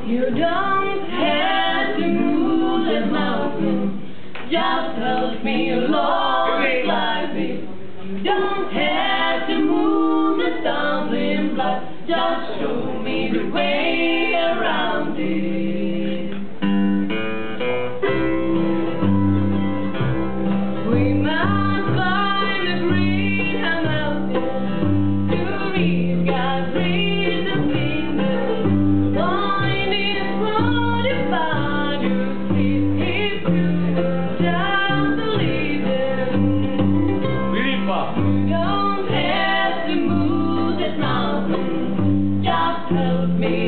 You don't have to move that mountain, just help me along like this. You don't have to move the stumbling block, just show me the way around it. We must climb the green mountain to reach God's freedom kingdom. Find His fortified roots, His truth, just believe Him. You don't have to move that mountain, just help me